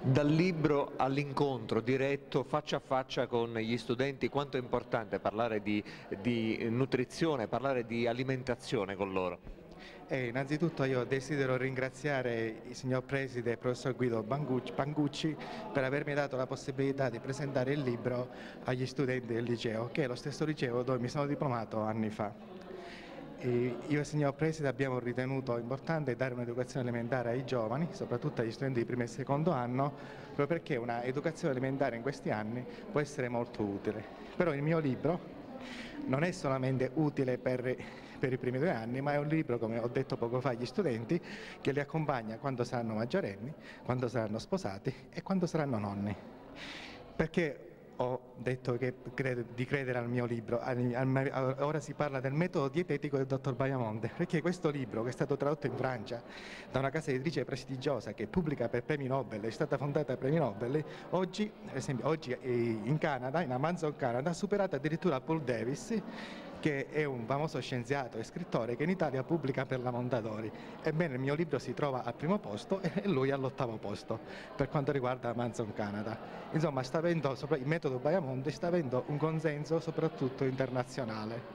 Dal libro all'incontro diretto, faccia a faccia con gli studenti, quanto è importante parlare di nutrizione, parlare di alimentazione con loro? Innanzitutto io desidero ringraziare il signor Preside, il professor Guido Pangucci, per avermi dato la possibilità di presentare il libro agli studenti del liceo, che è lo stesso liceo dove mi sono diplomato anni fa. Io e il signor Preside abbiamo ritenuto importante dare un'educazione elementare ai giovani, soprattutto agli studenti di primo e secondo anno, proprio perché un'educazione elementare in questi anni può essere molto utile. Però il mio libro non è solamente utile per i primi 2 anni, ma è un libro, come ho detto poco fa agli studenti, che li accompagna quando saranno maggiorenni, quando saranno sposati e quando saranno nonni. Perché ho detto di credere al mio libro? Ora si parla del metodo dietetico del dottor Bajamonte, perché questo libro, che è stato tradotto in Francia da una casa editrice prestigiosa che pubblica per premi Nobel, è stata fondata a premi Nobel, oggi, ad esempio, oggi in Canada, in Amazon Canada, ha superato addirittura Paul Davis, che è un famoso scienziato e scrittore che in Italia pubblica per la Mondadori. Ebbene, il mio libro si trova al primo posto e lui all'8° posto per quanto riguarda Amazon Canada. Insomma, il metodo Bajamonte sta avendo un consenso soprattutto internazionale.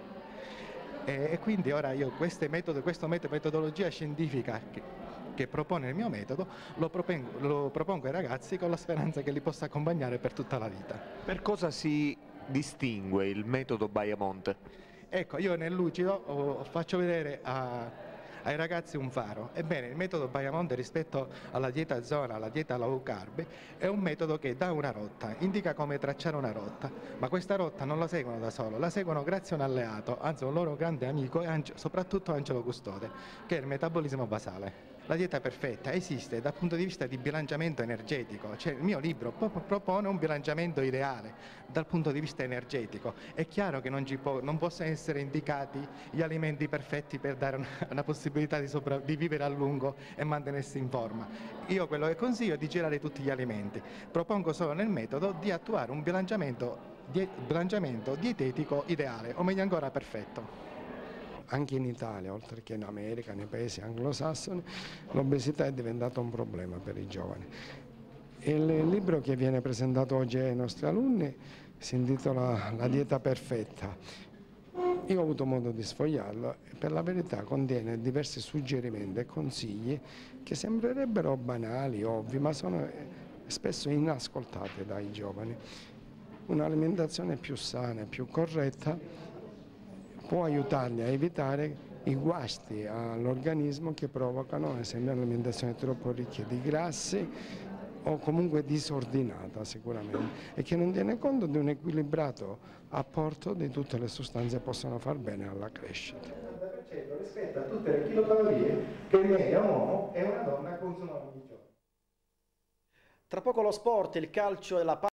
E quindi ora io questa metodologia scientifica che propone il mio metodo lo propongo ai ragazzi con la speranza che li possa accompagnare per tutta la vita. Per cosa si distingue il metodo Bajamonte? Ecco, io nel lucido faccio vedere ai ragazzi un faro. Ebbene, il metodo Bajamonte rispetto alla dieta zona, alla dieta low carb, è un metodo che dà una rotta, indica come tracciare una rotta, ma questa rotta non la seguono da solo, la seguono grazie a un alleato, anzi un loro grande amico e soprattutto Angelo Custode, che è il metabolismo basale. La dieta perfetta esiste dal punto di vista di bilanciamento energetico, cioè il mio libro propone un bilanciamento ideale dal punto di vista energetico. È chiaro che non possono essere indicati gli alimenti perfetti per dare una possibilità di vivere a lungo e mantenersi in forma. Io quello che consiglio è di girare tutti gli alimenti. Propongo solo nel metodo di attuare un bilanciamento dietetico ideale, o meglio ancora perfetto. Anche in Italia, oltre che in America, nei paesi anglosassoni, l'obesità è diventata un problema per i giovani. Il libro che viene presentato oggi ai nostri alunni si intitola La dieta perfetta. Io ho avuto modo di sfogliarlo e per la verità contiene diversi suggerimenti e consigli che sembrerebbero banali, ovvi, ma sono spesso inascoltati dai giovani. Un'alimentazione più sana e più corretta può aiutarli a evitare i guasti all'organismo che provocano, ad esempio, un'alimentazione troppo ricca di grassi o comunque disordinata sicuramente e che non tiene conto di un equilibrato apporto di tutte le sostanze che possono far bene alla crescita. Rispetto a tutte le chilocalorie che un uomo e una donna consumano ogni giorno. Tra poco lo sport, il calcio e la